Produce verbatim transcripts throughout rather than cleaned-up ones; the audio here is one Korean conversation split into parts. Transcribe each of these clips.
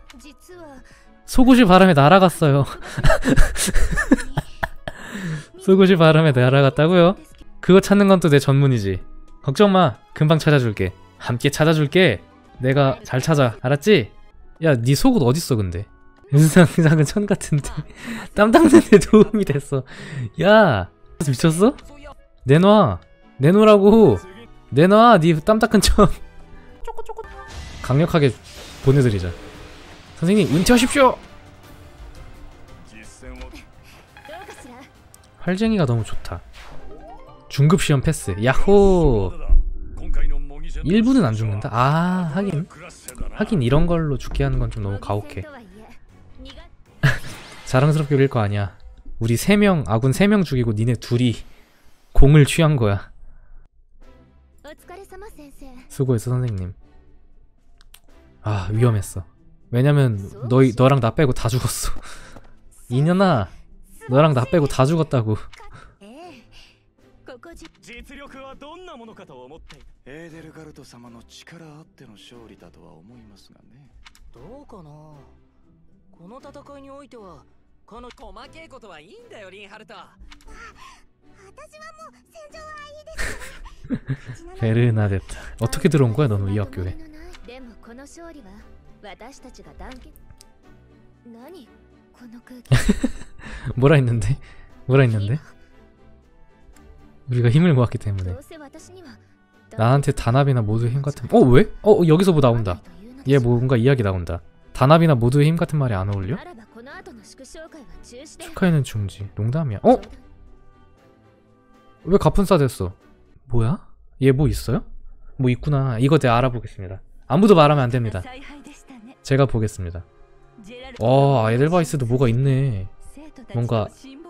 속옷이 바람에 날아갔어요. 속옷이 바람에 날아갔다고요? 그거 찾는 건 또 내 전문이지. 걱정마, 금방 찾아줄게. 함께 찾아줄게. 내가 잘 찾아, 알았지? 야, 네 속옷 어딨어 근데? 은상상은 천 같은데 땀 닦는데 도움이 됐어. 야, 미쳤어? 내놔, 내놓으라고. 내놔, 네 땀 닦은 천. 강력하게 보내드리자. 선생님, 은퇴하십시오. 활쟁이가 너무 좋다. 중급시험 패스. 야호. 일부는 안 죽는다? 아, 하긴 하긴 이런 걸로 죽게 하는 건 좀 너무 가혹해. 자랑스럽게 그릴 거 아니야. 우리 세 명, 아군 세 명 죽이고 니네 둘이 공을 취한 거야. 수고했어 선생님. 아, 위험했어. 왜냐면 너희, 너랑 나 빼고 다 죽었어. 이년아, 너랑 나 빼고 다 죽었다고. 베르나데타. 어떻게 들어온 거야 너는 이 학교에? 뭐라 했는데? 뭐라 했는데? 우리가 힘을 모았기 때문에. 나한테 단합이나 모두의 힘 같은. 어, 왜? 어, 여기서 뭐 나온다. 얘 뭔가 이야기 나온다. 단합이나 모두의 힘 같은 말이 안 어울려? 축하해는 중지. 농담이야. 어? 왜 가푼싸 됐어? 뭐야? 얘 뭐 있어요? 뭐 있구나. 이거 내가 알아보겠습니다. 아무도 말하면 안 됩니다. 제가 보겠습니다. 어, 에델바이스도 뭐가 있네. 뭔가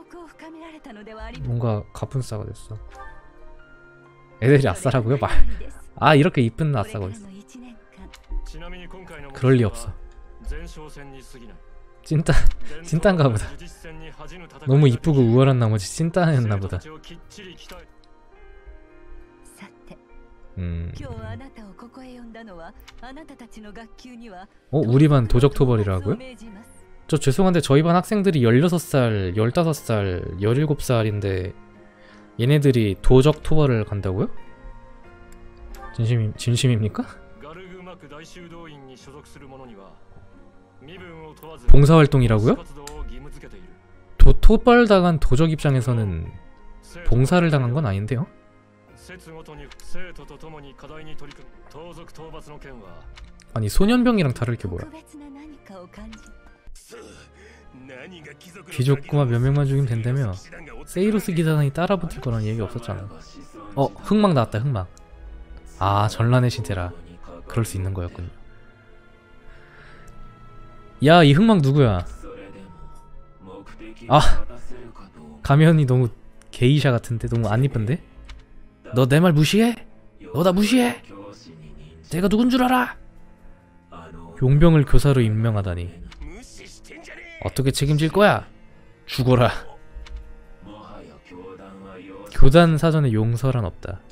뭔가 가푼싸가 됐어. 에델이 아싸라고요? 말. 아, 이렇게 이쁜 아싸가 있어. 그럴 리 없어. 찐따, 찐따인가 보다. 너무 이쁘고 우월한 나머지 찐따였나 보다. 음. 어? 우리 반 도적 토벌이라고요? 저 죄송한데 저희 반 학생들이 열여섯 살, 열다섯 살, 열일곱 살인데 얘네들이 도적 토벌을 간다고요? 진심, 진심입니까? 봉사활동이라고요? 도, 토벌당한 도적 입장에서는 봉사를 당한 건 아닌데요? 아니, 소년병이랑 다를 게 뭐야? 귀족구마 몇 명만 죽이면 된다며? 세이로스 기사단이 따라붙을 거란 얘기 없었잖아. 어, 흑막 나왔다. 흑막. 아, 전란의 신세라. 그럴 수 있는 거였군요. 야, 이 흑막 누구야? 아, 가면이 너무 게이샤 같은데? 너무 안 이쁜데? 너 내 말 무시해? 너 나 무시해? 내가 누군 줄 알아? 용병을 교사로 임명하다니. 어떻게 책임질 거야? 죽어라. 교단 사전에 용서란 없다.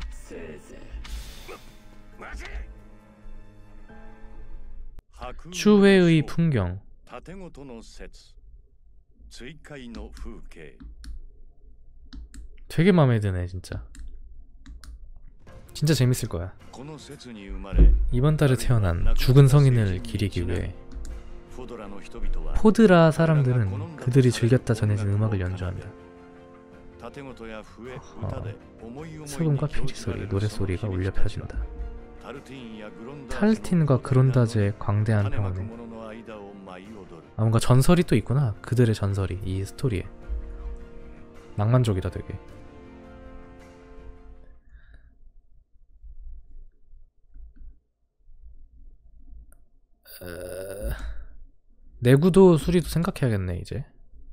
추회의 풍경. 되게 마음에 드네 진짜. 진짜 재밌을 거야. 이번 달에 태어난 죽은 성인을 기리기 위해 포드라 사람들은 그들이 즐겼다 전해진 음악을 연주한다. 어, 소금과 피리소리, 노래소리가 울려 펴진다. 탈틴과 그론다즈의 광대한 평원에. 아, 뭔가 전설이 또 있구나. 그들의 전설이 이 스토리에. 낭만적이다 되게. 어... 내구도 수리도 생각해야겠네 이제.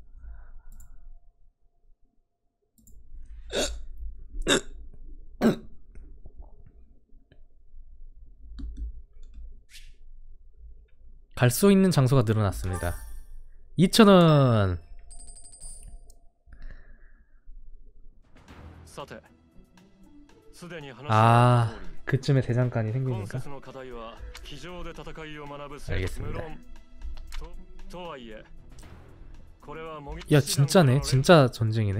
갈 수 있는 장소가 늘어났습니다. 이천 원! 아, 그쯤에 대장간이 생기니까. 알겠습니다. 야 진짜네. 진짜 전쟁이네.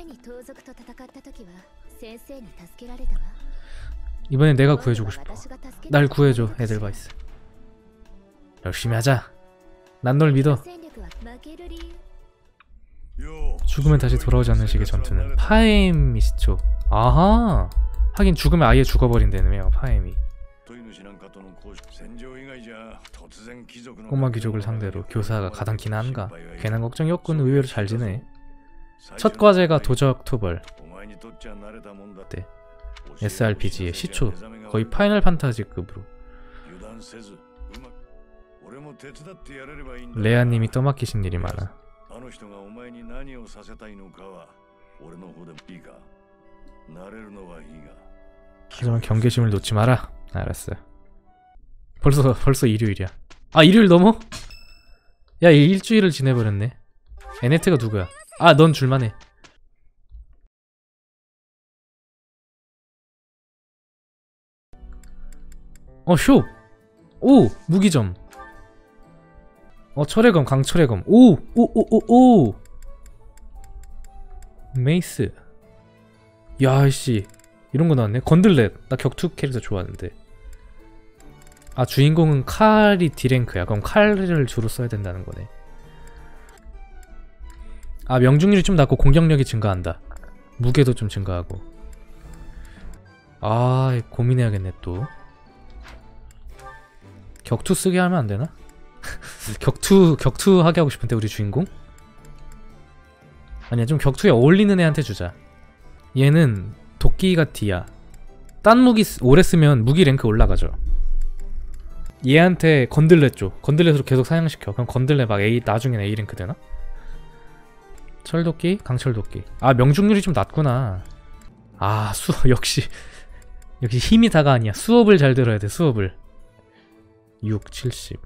이번엔 내가 구해주고 싶어. 날 구해줘 에델바이스. 열심히 하자. 난 널 믿어. 죽으면 다시 돌아오지 않는 식의 전투는 파엠이 시초. 아하. 하긴 죽으면 아예 죽어버린다네요 파엠이. 꼬마 귀족을 상대로 교사가 가당키나 한가. 괜한 걱정이 없군. 의외로 잘 지내. 첫 과제가 도적 투벌. 네. 에스알피지의 시초. 거의 파이널 판타지급으로. 레아님이 떠맡기신 일이 많아. 하지만 경계심을 놓지 마라. 알았어요. 벌써 벌써 일요일이야. 아 일요일 넘어? 야 일주일을 지내버렸네. 에네트가 누구야? 아 넌 줄만해. 어 쇼! 오! 무기점. 어 철의검 강철의검. 오! 오! 오! 오! 오! 메이스. 야씨 이런거 나왔네. 건들렛. 나 격투 캐릭터 좋아하는데. 아 주인공은 칼이 D랭크야. 그럼 칼을 주로 써야 된다는 거네. 아 명중률이 좀 낮고 공격력이 증가한다. 무게도 좀 증가하고. 아 고민해야겠네 또. 격투 쓰게 하면 안 되나? 격투 격투 하게 하고 싶은데 우리 주인공? 아니야 좀 격투에 어울리는 애한테 주자. 얘는 도끼가 D야. 딴 무기 쓰, 오래 쓰면 무기 랭크 올라가죠. 얘한테 건들렛 줘. 건들렛으로 계속 사냥시켜. 그럼 건들렛 막 A 나중엔 A 랭크 되나? 철도끼 강철도끼. 아 명중률이 좀 낮구나. 아 수업 역시 역시 힘이 다가 아니야. 수업을 잘 들어야 돼. 수업을. 육, 칠십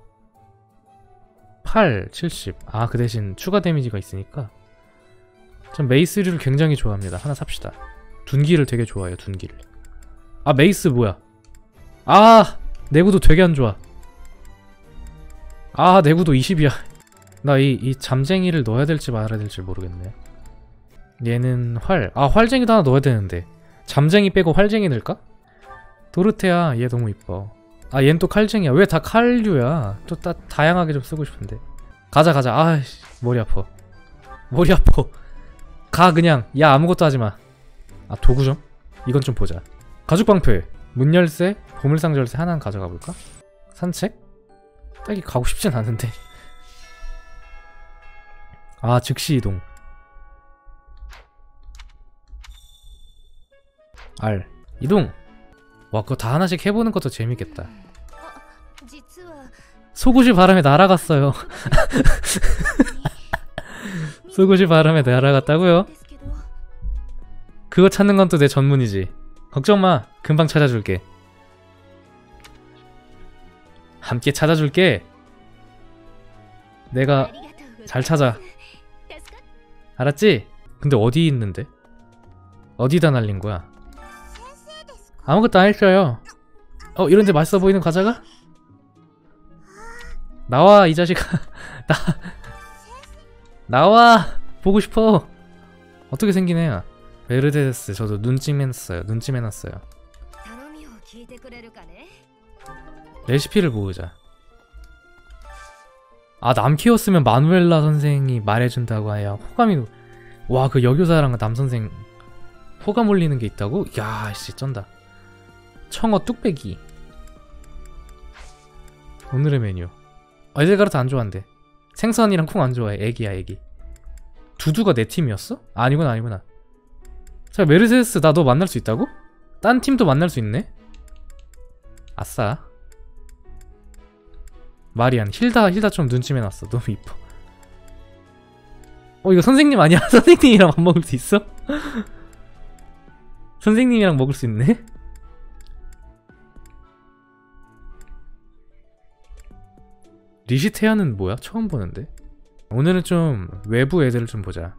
팔, 칠십. 아 그 대신 추가 데미지가 있으니까. 전 메이스류를 굉장히 좋아합니다. 하나 삽시다. 둔기를 되게 좋아해요. 둔기를. 아 메이스 뭐야. 아 내구도 되게 안좋아. 아 내구도 이십이야 나 이 이 잠쟁이를 넣어야 될지 말아야 될지 모르겠네. 얘는 활. 아 활쟁이도 하나 넣어야 되는데 잠쟁이 빼고 활쟁이 넣을까? 도르테아 얘 너무 이뻐. 아 얜 또 칼쟁이야. 왜 다 칼류야. 또 따, 다양하게 좀 쓰고 싶은데. 가자 가자. 아이씨 머리 아파. 머리 아파. 가 그냥. 야 아무것도 하지마. 아 도구점? 이건 좀 보자. 가죽방패, 문열쇠, 보물상 절쇠 하나는 가져가볼까? 산책? 딱히 가고 싶진 않은데. 아 즉시 이동. R 이동. 와 그거 다 하나씩 해보는 것도 재밌겠다. 속옷이 바람에 날아갔어요. 속옷이 바람에 날아갔다고요? 그거 찾는 건 또 내 전문이지. 걱정마. 금방 찾아줄게. 함께 찾아줄게. 내가 잘 찾아. 알았지? 근데 어디 있는데? 어디다 날린 거야? 아무것도 안 했어요. 어 이런데 맛있어 보이는 과자가? 나와 이 자식아. 나 나와. 보고 싶어. 어떻게 생긴 애야? 메르데스. 저도 눈찜 해놨어요. 눈찜 해놨어요. 레시피를 모으자. 아 남키웠으면 마누엘라 선생이 말해준다고 해야 호감이. 와 그 여교사랑 남선생 호감 올리는 게 있다고? 야씨 쩐다. 청어 뚝배기. 오늘의 메뉴. 아 에델가르트 안 좋아한대. 생선이랑 콩 안 좋아해. 애기야 애기. 두두가 내 팀이었어? 아, 아니구나 아니구나. 자 메르세스 나 너 만날 수 있다고? 딴 팀도 만날 수 있네? 아싸. 마리안. 힐다 힐다 좀 눈치 해놨어. 너무 이뻐. 어 이거 선생님 아니야? 선생님이랑 밥 먹을 수 있어? 선생님이랑 먹을 수 있네? 리시테아는 뭐야? 처음 보는데? 오늘은 좀 외부 애들을 좀 보자.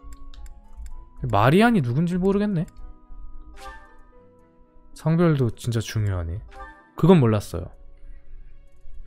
마리안이 누군지 모르겠네. 성별도 진짜 중요하네. 그건 몰랐어요.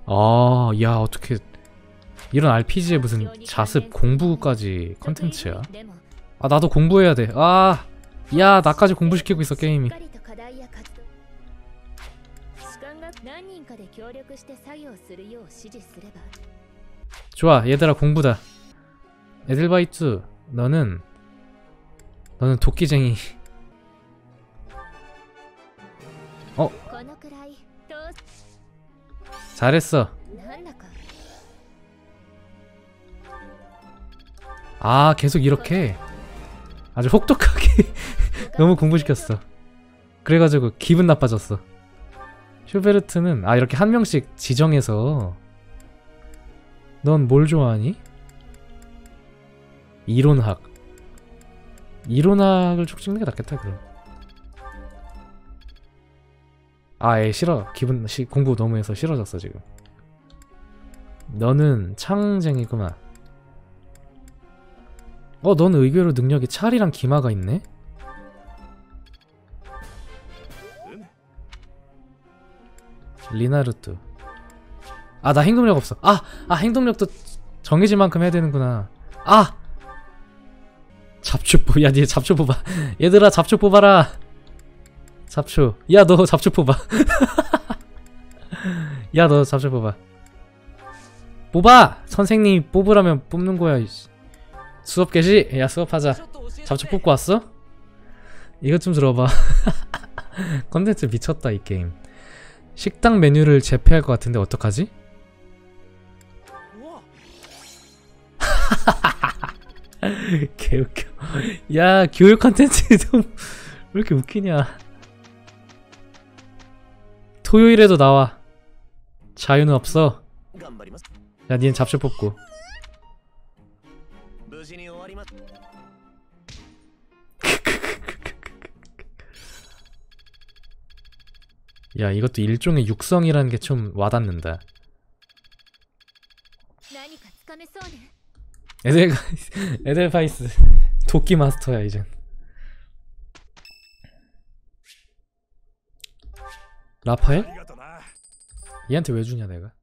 아, 야, 어떻게 이런 알피지에 무슨 자습 공부까지 컨텐츠야? 아, 나도 공부해야 돼. 아, 야, 나까지 공부시키고 있어 게임이. 좋아, 얘들아 공부다. 에델바이트, 너는 너는 도끼쟁이. 어? 잘했어. 아, 계속 이렇게 아주 혹독하게 너무 공부시켰어. 그래가지고 기분 나빠졌어. 슈베르트는 아, 이렇게 한 명씩 지정해서. 넌 뭘 좋아하니? 이론학. 이론학을 쭉 찍는 게 낫겠다 그럼. 아, 에 싫어. 기분 시, 공부 너무 해서 싫어졌어 지금. 너는 창쟁이구만. 어, 넌 의외로 능력이 찰이랑 기마가 있네? 리나르트. 아, 나 행동력 없어. 아! 아, 행동력도 정해질 만큼 해야 되는구나. 아! 잡초 뽑, 야, 니 잡초 뽑아. 얘들아, 잡초 뽑아라. 잡초. 야, 너 잡초 뽑아. 야, 너 잡초 뽑아. 뽑아! 선생님이 뽑으라면 뽑는 거야. 수업 개시? 야, 수업하자. 잡초 뽑고 왔어? 이것 좀 들어봐. 컨텐츠 미쳤다 이 게임. 식당 메뉴를 재패할 것 같은데 어떡하지? 개웃겨. 야, 교육 컨텐츠도 왜 이렇게 웃기냐. 토요일에도 나와. 자유는 없어. 야, 니는 잡초 뽑고. 야, 이것도 일종의 육성이라는 게 좀 와닿는다. 에델, 에델파이스 도끼 마스터야 이젠. 라파엘? 얘한테 왜 주냐 내가?